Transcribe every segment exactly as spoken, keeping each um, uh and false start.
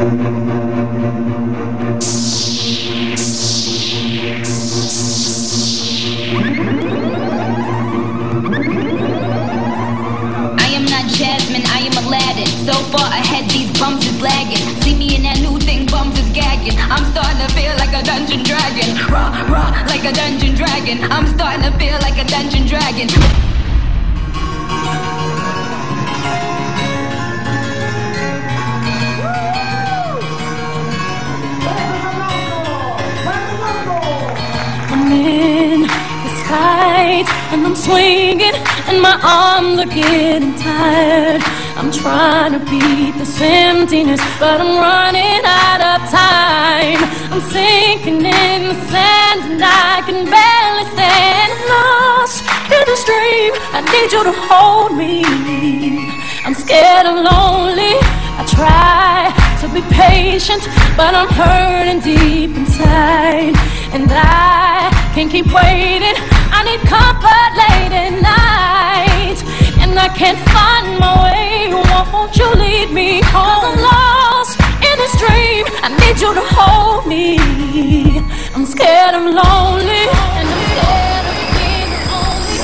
So far ahead, these bums is lagging. See me in that new thing, bums is gagging. I'm starting to feel like a dungeon dragon. Raw, raw, like a dungeon dragon. I'm starting to feel like a dungeon dragon. I'm in this fight and I'm swinging and my arms are getting tired. I'm trying to beat this emptiness, but I'm running out of time. I'm sinking in the sand and I can barely stand. I'm lost in this dream, I need you to hold me. I'm scared and lonely, I try to be patient, but I'm hurting deep inside. And I can't keep waiting, I need comfort late at night. And I can't find my way, won't you lead me home? 'Cause I'm lost in this dream, I need you to hold me. I'm scared, I'm lonely, and I'm scared of being lonely.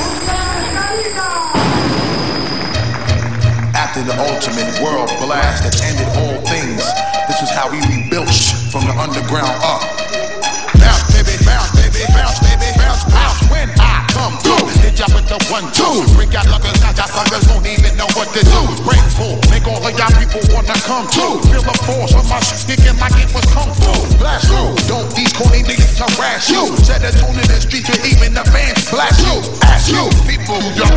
After the ultimate world blast that ended all things, this is how we rebuilt from the underground up. Bounce, baby, bounce, baby, bounce, baby, bounce, bounce. When I come through, hit ya with the one, two. Break out like a snatch, y'all suckers don't even know what to do. Break full, make all of y'all people wanna come through. Feel the force of my shit sticking like it was kung fu. Blast through, don't these corny niggas harass you. Set a tune in the streets or even the fans blast you. Ask you, people who don't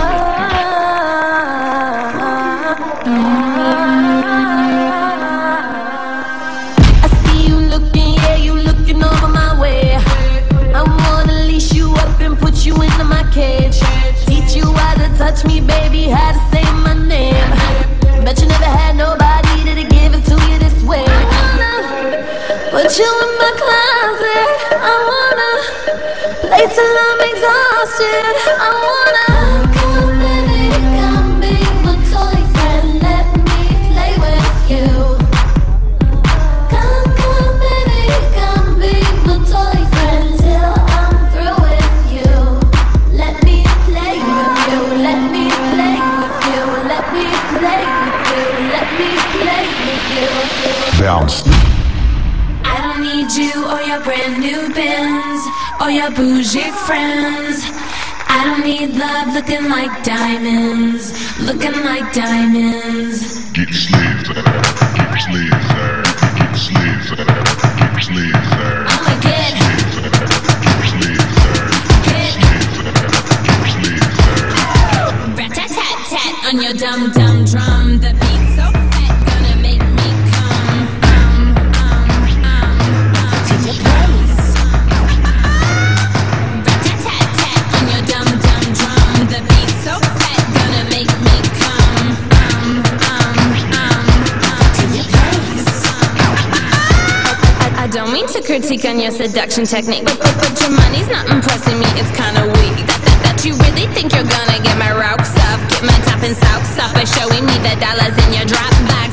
you into my cage, teach you how to touch me, baby, how to say my name. Bet you never had nobody that'd give it to you this way. I wanna put you in my closet, I wanna play till I'm exhausted. I wanna come, baby, come be my toy friend, let me play with you. Come, come, baby, come be my toy friend till I'm through with you. Let me play with you, let me play with you, let me play with you, let me play with you. bounce. I don't need you or your brand new Benz or your bougie friends. I don't need love looking like diamonds, looking like diamonds. Get sleeves, get sleeves, get sleeves, get sleeves. I'ma get rat-tat-tat-tat on your dumb dumb drum. The beat's so fat, gonna make me come. Um, um, um, um, to your place. Rat-tat-tat-tat on your dumb dumb drum. The beat's so fat, gonna make me come. Um, um, um, um, to your place. I, I don't mean to critique on your seduction technique, but, but, but your money's not impressing me, it's kinda weak. That, that, that you really think you're gonna get my rocks off, get my top and socks off by showing me the dollars in your drop box.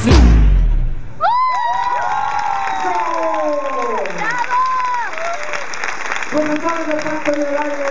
Buenas tardes,